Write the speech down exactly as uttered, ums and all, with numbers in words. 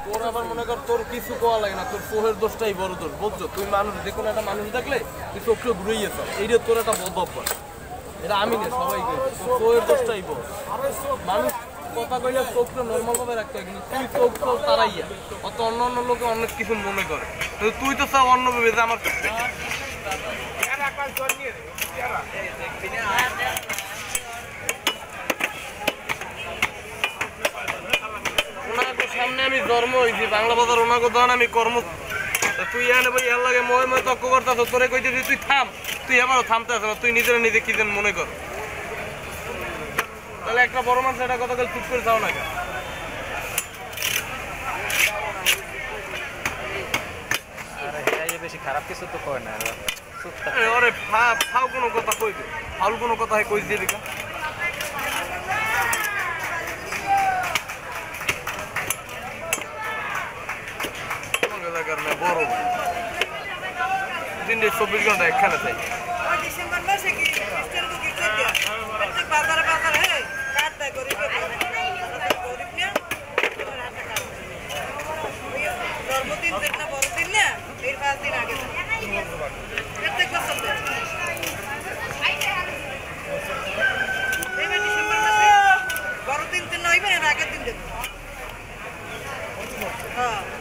তোর আবার মনে কর তোর কিছু কোয়া লাগে না, তোর চোখের দোষটাই বড় দোষ, বুঝছো? তুই মানুষ, যে কোনো একটা মানুষ দেখলে তুই চোখটা ঘুরে গেছ, এইটা তোর একটা বদ অভ্যাস। এটা আমি না, সবাই কই চোখের দোষটাই বড়। মানুষ কথা কইলে চোখটা নর্মাল ভাবে রাখতে হয়, কিন্তু তুই চোখ চোখ তারাইয়া অত অন্য অন্য লোকে অনেক কিছু মনে করে, কিন্তু তুই তো সব অন্য ভেবে যে আমার ওনাকে সামনে আমি জন্ম হয়েছি বাংলা বাজার, ওনাকে ধরেন আমি কর্ম, তুই এনে ভাই এর লাগে ময় ময় তক্ক করতে আস, তোরে কইতেছি তুই থাম, তুই এবারও থামতে আস না, তুই নিজেরা নিজে কি যেন মনে কর। তাহলে একটা বড় মানুষ একটা কথা চুপ করে যাও না কেন? বেশি খারাপ কিছু তো করে না, আরে ফাউ কোনো কথা কই দে, ফাউল কোনো কথা কই দিয়ে দিকা। বড় দিন চব্বিশ ঘন্টা একখানে চাই। ডিসেম্বর মাসে কি বাজারে বাজারে কাট দেয় গরিব গরিব নিয়ে জন্মদিন যেটা বড়দিন না এর পাঁচ দিন আগে প্রত্যেক বছর এবার ডিসেম্বর মাসে বড়দিন দিন নইবেন এর আগের দিন দেবেন। হ্যাঁ